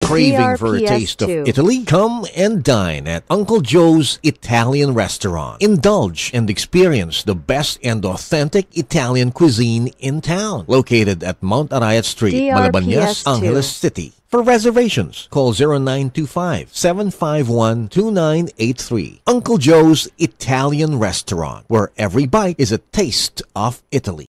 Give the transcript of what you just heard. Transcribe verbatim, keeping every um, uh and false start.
Craving for a taste of Italy? Come and dine at Uncle Joe's Italian Restaurant. Indulge and experience the best and authentic Italian cuisine in town. Located at Mount Arayat Street, Malabañas, Angeles City. For reservations, call zero nine two five, seven five one, two nine eight three. Uncle Joe's Italian Restaurant, where every bite is a taste of Italy.